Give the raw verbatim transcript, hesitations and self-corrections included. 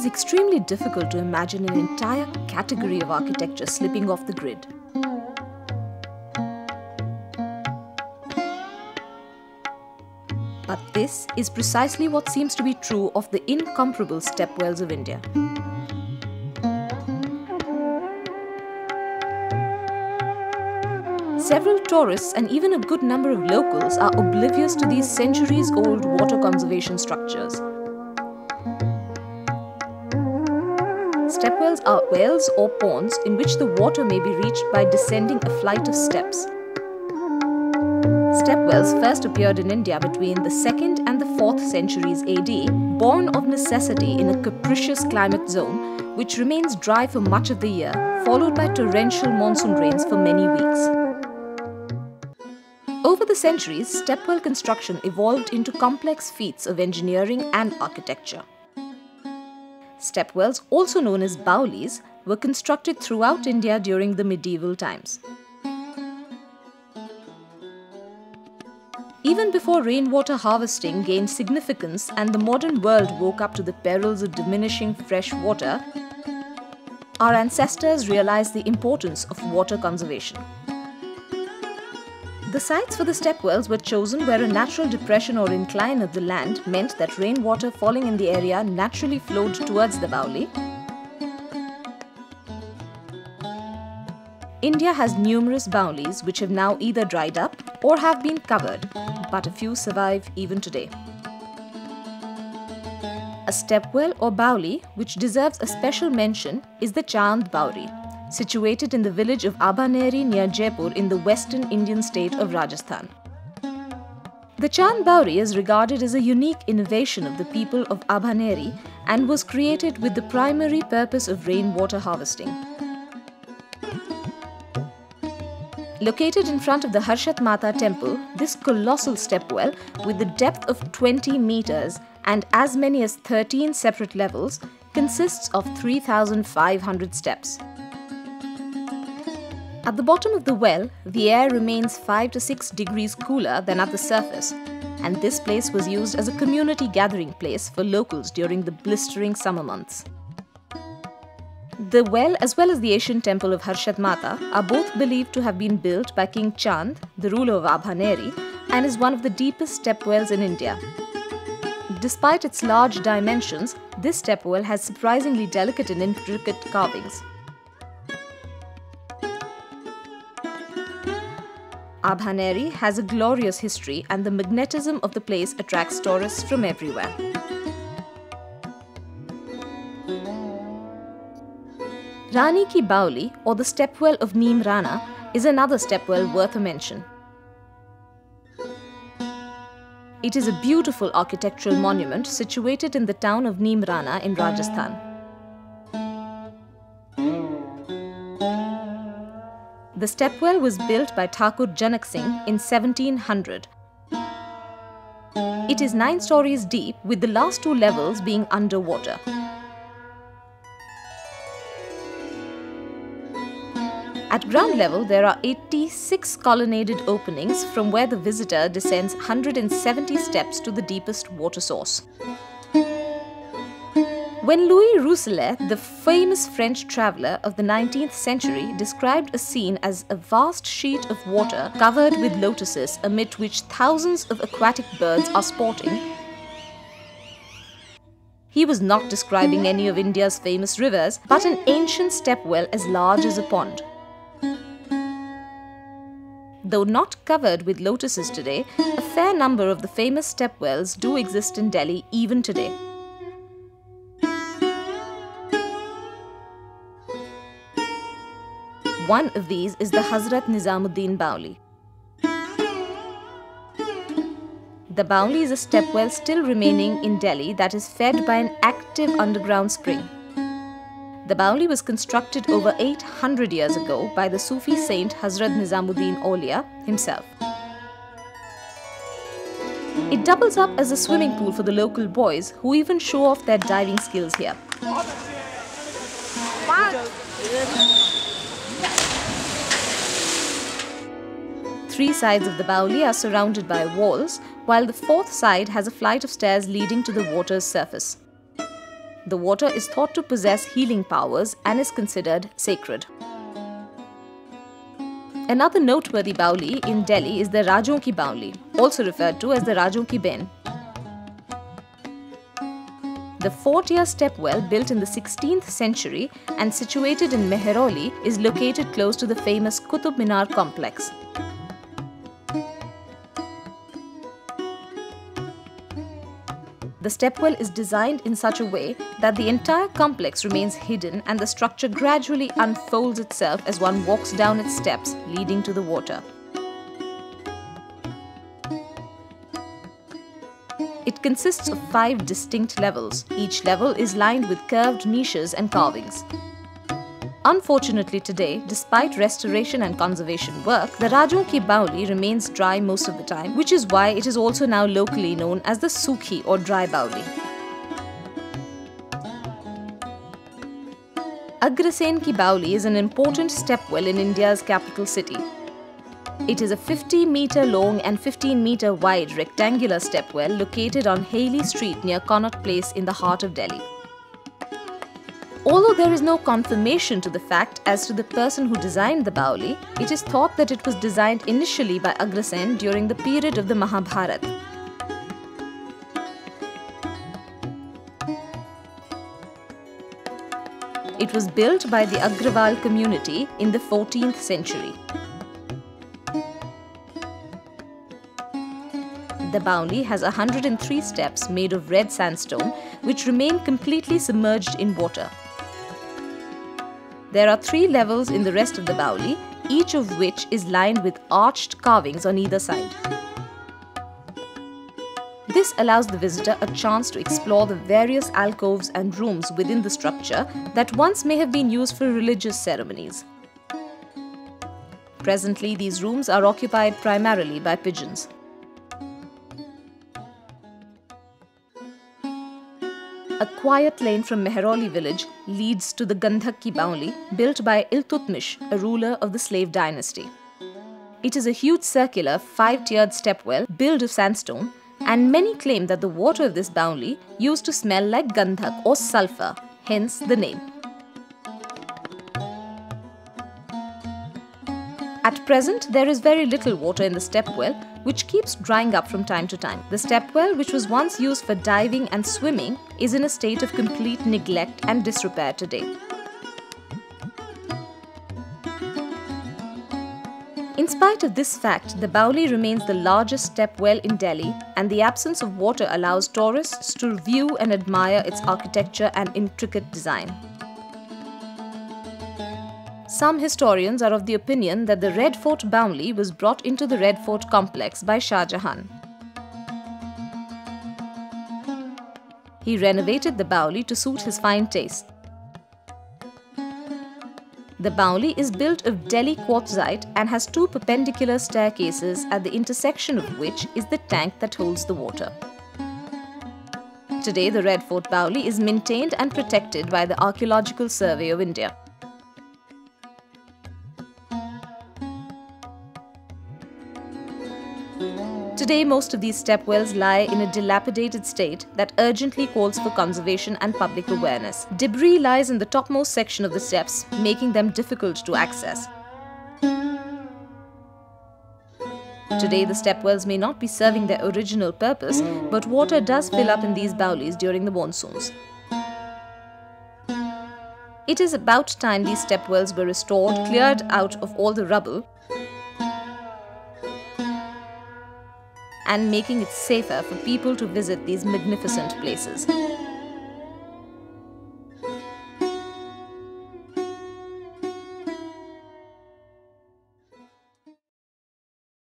extremely difficult to imagine an entire category of architecture slipping off the grid. But this is precisely what seems to be true of the incomparable stepwells of India. Several tourists and even a good number of locals are oblivious to these centuries-old water conservation structures. Stepwells are wells or ponds in which the water may be reached by descending a flight of steps. Stepwells first appeared in India between the second and the fourth centuries A D, born of necessity in a capricious climate zone which remains dry for much of the year, followed by torrential monsoon rains for many weeks. Over the centuries, stepwell construction evolved into complex feats of engineering and architecture. Stepwells, also known as baolis, were constructed throughout India during the medieval times. Even before rainwater harvesting gained significance and the modern world woke up to the perils of diminishing fresh water, our ancestors realized the importance of water conservation. The sites for the stepwells were chosen where a natural depression or incline of the land meant that rainwater falling in the area naturally flowed towards the baoli. India has numerous baolis which have now either dried up or have been covered, but a few survive even today. A stepwell or baoli which deserves a special mention is the Chand Baori, situated in the village of Abhaneri near Jaipur in the western Indian state of Rajasthan. The Chand Baori is regarded as a unique innovation of the people of Abhaneri and was created with the primary purpose of rainwater harvesting. Located in front of the Harshat Mata temple, this colossal stepwell, with the depth of twenty meters and as many as thirteen separate levels, consists of three thousand five hundred steps. At the bottom of the well, the air remains five to six degrees cooler than at the surface, and this place was used as a community gathering place for locals during the blistering summer months. The well, as well as the ancient temple of Harshat Mata, are both believed to have been built by King Chand, the ruler of Abhaneri, and is one of the deepest stepwells in India. Despite its large dimensions, this stepwell has surprisingly delicate and intricate carvings. Abhaneri has a glorious history and the magnetism of the place attracts tourists from everywhere. Rani Ki Baoli, or the stepwell of Neem Rana, is another stepwell worth a mention. It is a beautiful architectural monument situated in the town of Neem Rana in Rajasthan. The stepwell was built by Thakur Janak Singh in seventeen hundred. It is nine stories deep, with the last two levels being underwater. At ground level, there are eighty-six colonnaded openings from where the visitor descends one hundred seventy steps to the deepest water source. When Louis Rousselet, the famous French traveller of the nineteenth century, described a scene as a vast sheet of water covered with lotuses amid which thousands of aquatic birds are sporting, he was not describing any of India's famous rivers, but an ancient stepwell as large as a pond. Though not covered with lotuses today, a fair number of the famous stepwells do exist in Delhi even today. One of these is the Hazrat Nizamuddin Baoli. The Baoli is a stepwell still remaining in Delhi that is fed by an active underground spring. The Baoli was constructed over eight hundred years ago by the Sufi saint Hazrat Nizamuddin Aulia himself. It doubles up as a swimming pool for the local boys, who even show off their diving skills here. Three sides of the Baoli are surrounded by walls, while the fourth side has a flight of stairs leading to the water's surface. The water is thought to possess healing powers and is considered sacred. Another noteworthy baoli in Delhi is the Rajon ki baoli, also referred to as the Rajon ki Ben. The four-tier step well built in the sixteenth century and situated in Mehrauli is located close to the famous Qutub Minar complex. The stepwell is designed in such a way that the entire complex remains hidden and the structure gradually unfolds itself as one walks down its steps leading to the water. It consists of five distinct levels. Each level is lined with curved niches and carvings. Unfortunately today, despite restoration and conservation work, the Rajon ki baoli remains dry most of the time, which is why it is also now locally known as the Sukhi or dry baoli. Agrasen ki baoli is an important stepwell in India's capital city. It is a fifty meter long and fifteen meter wide rectangular stepwell located on Haley Street near Connaught Place in the heart of Delhi. Although there is no confirmation to the fact as to the person who designed the baoli, it is thought that it was designed initially by Agrasen during the period of the Mahabharata. It was built by the Agrawal community in the fourteenth century. The baoli has one hundred three steps made of red sandstone which remain completely submerged in water. There are three levels in the rest of the baoli, each of which is lined with arched carvings on either side. This allows the visitor a chance to explore the various alcoves and rooms within the structure that once may have been used for religious ceremonies. Presently, these rooms are occupied primarily by pigeons. A quiet lane from Mehrauli village leads to the Gandhak ki baoli, built by Iltutmish, a ruler of the slave dynasty. It is a huge circular, five-tiered stepwell built of sandstone, and many claim that the water of this baoli used to smell like Gandhak or sulfur, hence the name. At present, there is very little water in the stepwell, which keeps drying up from time to time. The stepwell, which was once used for diving and swimming, is in a state of complete neglect and disrepair today. In spite of this fact, the baoli remains the largest stepwell in Delhi, and the absence of water allows tourists to view and admire its architecture and intricate design. Some historians are of the opinion that the Red Fort baoli was brought into the Red Fort complex by Shah Jahan. He renovated the baoli to suit his fine taste. The baoli is built of Delhi quartzite and has two perpendicular staircases, at the intersection of which is the tank that holds the water. Today, the Red Fort baoli is maintained and protected by the Archaeological Survey of India. Today, most of these stepwells lie in a dilapidated state that urgently calls for conservation and public awareness. Debris lies in the topmost section of the steps, making them difficult to access. Today, the stepwells may not be serving their original purpose, but water does fill up in these baolis during the monsoons. It is about time these stepwells were restored, cleared out of all the rubble, and making it safer for people to visit these magnificent places.